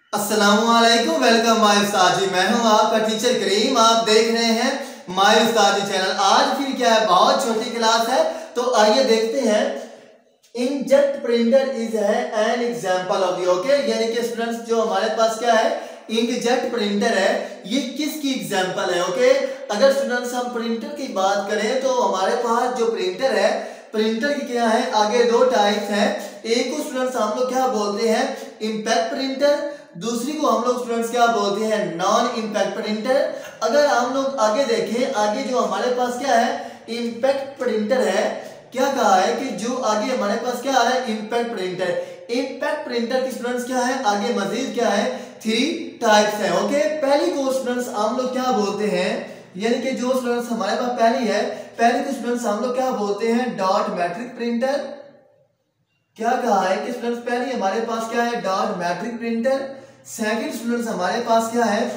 अस्सलामुअलैकुम, welcome my उस्ताद जी। मैं हूं आपका टीचर करीम। आप देख रहे हैं माय उस्ताद जी चैनल। आज फिर क्या है, बहुत छोटी क्लास है, तो आइए देखते हैं। इंकजेट प्रिंटर इज है an example of the, okay, यानी कि स्टूडेंट्स जो हमारे पास क्या है, इंकजेट प्रिंटर है, ये किसकी एग्जांपल है, ओके। अगर स्टूडेंट्स हम प्रिंटर की बात करें तो हमारे पास जो प्रिंटर है, प्रिंटर की क्या है, आगे दो टाइप्स हैं। एक को स्टूडेंट्स हम लोग क्या बोलते हैं, इंपैक्ट प्रिंटर, दूसरी को हम लोग स्टूडेंट्स क्या बोलते हैं, नॉन इंपैक्ट प्रिंटर। अगर हम लोग आगे देखें, आगे जो हमारे पास क्या है, इंपैक्ट प्रिंटर है, क्या कहा है कि जो आगे हमारे पास क्या आ रहा है, इंपैक्ट प्रिंटर। इंपैक्ट प्रिंटर की स्टूडेंट्स क्या है, आगे मजीद क्या है, 3 टाइप्स है, ओके। पहली को स्टूडेंट्स हम लोग क्या बोलते हैं, यानी कि जो स्टूडेंट्स हमारे पास पहली है, पहले को स्टूडेंट्स हम लोग क्या बोलते हैं, डॉट मैट्रिक प्रिंटर। क्या कहा है कि स्टूडेंट्स पहली हमारे पास क्या है, dot matrix printer. Second students हमारे पास क्या है,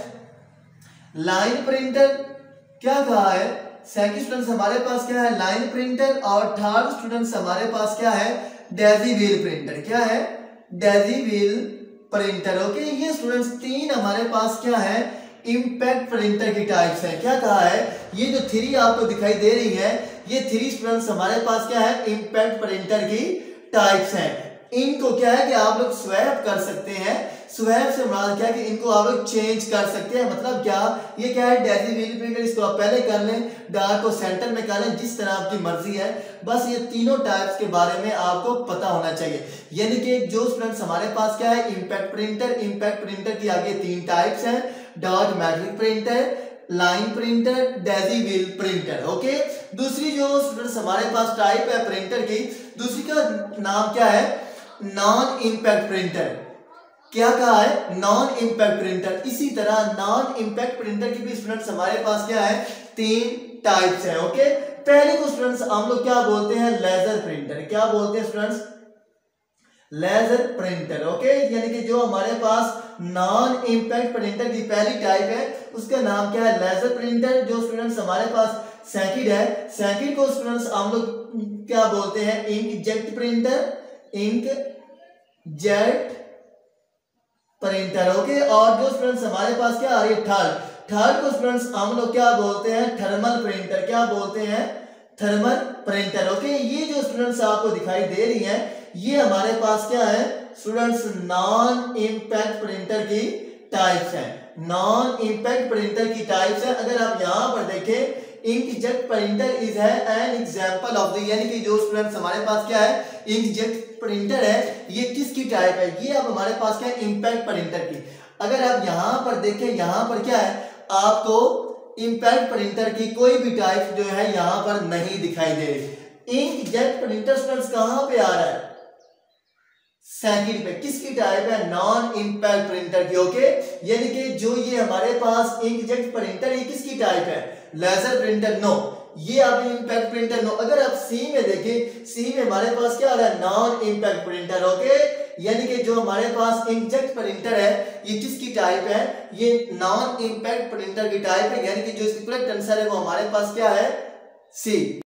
लाइन प्रिंटर। क्या कहा है, सेकंड स्टूडेंट्स हमारे पास क्या है, लाइन प्रिंटर। और थर्ड स्टूडेंट्स हमारे पास क्या है, डेजी व्हील प्रिंटर। क्या है, डेजी व्हील प्रिंटर, ओके। ये स्टूडेंट्स 3 हमारे पास क्या है, इंपैक्ट प्रिंटर की टाइप्स है। क्या कहा है, ये जो 3 आपको दिखाई दे रही है, ये 3 स्टूडेंट्स हमारे पास क्या है, इंपैक्ट प्रिंटर की टाइप्स हैं। इनको क्या है कि आप लोग स्वैप कर सकते हैं। स्वैप से मुराद क्या है कि इनको आप लोग चेंज कर सकते हैं। मतलब क्या, ये क्या है, डेजी व्हील प्रिंटर, इसको आप पहले कर लें, डार्क को सेंटर में कर लें, जिस तरह आपकी मर्जी है। बस ये तीनों टाइप्स के बारे में आपको पता होना चाहिए। यानी कि जो स्टूडेंट्स हमारे पास क्या है, इंपैक्ट प्रिंटर, इंपैक्ट प्रिंटर की आगे 3 टाइप्स हैं, dot matrix printer, line printer, daisy wheel printer, okay. दूसरी जो स्टूडेंट्स हमारे पास टाइप है प्रिंटर की, दूसरी का नाम क्या है, नॉन इंपैक्ट प्रिंटर। क्या कहा है, नॉन इंपैक्ट प्रिंटर। इसी तरह नॉन इंपैक्ट प्रिंटर की भी स्टूडेंट्स हमारे पास क्या है, 3 टाइप्स हैं, ओके। पहले को स्टूडेंट्स हम लोग क्या बोलते हैं, लेजर प्रिंटर। क्या बोलते हैं स्टूडेंट्स, लेजर प्रिंटर, ओके। यानी कि जो हमारे पास नॉन इंपैक्ट प्रिंटर की पहली टाइप है, उसका नाम क्या है, लेजर प्रिंटर। जो स्टूडेंट्स हमारे पास सेकंड है, सेकंड को स्टूडेंट्स हम लोग क्या बोलते हैं, inkjet printer, inkjet printer, okay. और जो स्टूडेंट्स हमारे पास क्या आ रही है, थर्ड, थर्ड को स्टूडेंट्स हम लोग क्या बोलते हैं, थर्मल प्रिंटर। क्या बोलते हैं, थर्मल प्रिंटर, ओके। ये जो स्टूडेंट्स आपको दिखाई दे रही हैं, ये हमारे पास क्या है स्टूडेंट्स, नॉन इंपैक्ट प्रिंटर की टाइप्स हैं। नॉन इंपैक्ट प्रिंटर की टाइप्स है। अगर आप यहां पर देखें, इंकजेट प्रिंटर इज है एन एग्जांपल ऑफ द, यानी कि जो स्टूडेंट्स हमारे पास क्या है, इंकजेट प्रिंटर है, ये किसकी टाइप है, ये अब हमारे पास क्या है, इंपैक्ट प्रिंटर की। अगर आप यहां पर देखें, यहां पर क्या है, आपको इंपैक्ट प्रिंटर की कोई भी टाइप जो है यहां पर नहीं दिखाई दे रही। इंकजेट प्रिंटर स्टूडेंट्स कहां पे आ रहा है, सेकंड पे। किसकी टाइप है, नॉन इंपैक्ट प्रिंटर की, ओके। यानी कि जो ये हमारे पास इंकजेट प्रिंटर, ये किसकी टाइप है, लेजर प्रिंटर, नो। ये आप इंपैक्ट प्रिंटर, नो। अगर आप सी में देखें, सी में हमारे पास क्या आ रहा है, नॉन इंपैक्ट प्रिंटर, ओके। यानी कि जो हमारे पास इंकजेट प्रिंटर है, ये किसकी टाइप है, ये नॉन इंपैक्ट प्रिंटर की टाइप है। यानी कि जो इसकी करेक्ट आंसर है वो हमारे पास क्या है, सी।